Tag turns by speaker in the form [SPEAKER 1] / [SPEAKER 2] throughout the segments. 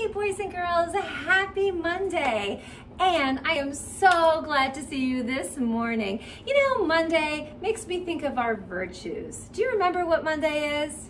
[SPEAKER 1] boys and girls, happy Monday. And I am so glad to see you this morning. You know, Monday makes me think of our virtues. Do you remember what Monday is?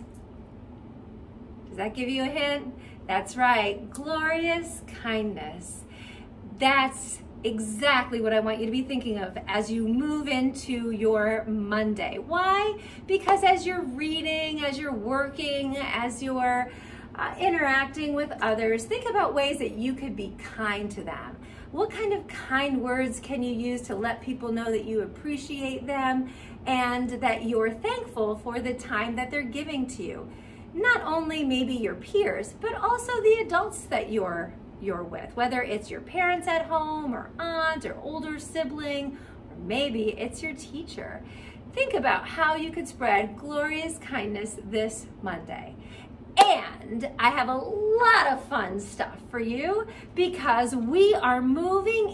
[SPEAKER 1] Does that give you a hint? That's right, glorious kindness. That's exactly what I want you to be thinking of as you move into your Monday. Why? Because as you're reading, as you're working, as you're interacting with others, think about ways that you could be kind to them. What kind of kind words can you use to let people know that you appreciate them and that you're thankful for the time that they're giving to you? Not only maybe your peers, but also the adults that you're with, whether it's your parents at home or aunt or older sibling, or maybe it's your teacher. Think about how you could spread glorious kindness this Monday. And I have a lot of fun stuff for you because we are moving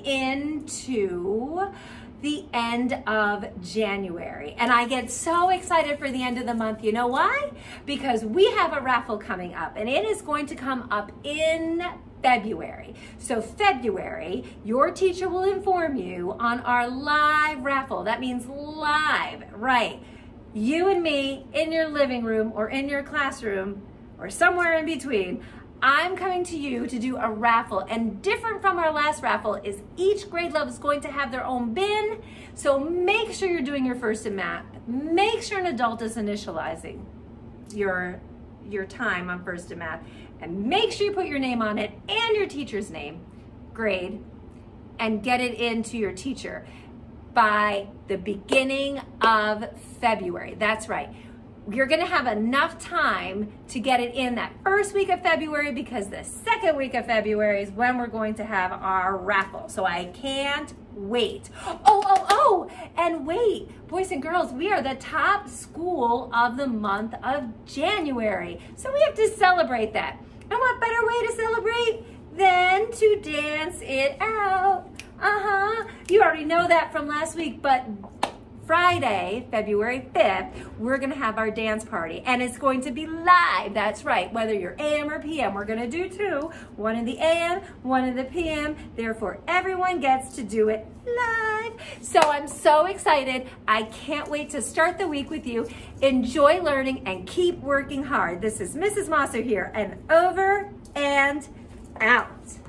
[SPEAKER 1] into the end of January. And I get so excited for the end of the month. You know why? Because we have a raffle coming up and it is going to come up in February. So February, your teacher will inform you on our live raffle. That means live, right? You and me in your living room or in your classroom or somewhere in between. I'm coming to you to do a raffle, and different from our last raffle is each grade level is going to have their own bin. So make sure you're doing your first in math. Make sure an adult is initializing your time on first in math, and make sure you put your name on it and your teacher's name, grade, and get it into your teacher by the beginning of February. That's right. You're gonna have enough time to get it in that first week of February because the second week of February is when we're going to have our raffle. So I can't wait. Oh, and wait, boys and girls, we are the top school of the month of January. So we have to celebrate that. And what better way to celebrate than to dance it out? You already know that from last week, but Friday, February 5th, we're gonna have our dance party and it's going to be live. That's right, whether you're AM or PM, we're gonna do two, one in the AM, one in the PM. Therefore, everyone gets to do it live. So I'm so excited. I can't wait to start the week with you. Enjoy learning and keep working hard. This is Mrs. Mosser here, and over and out.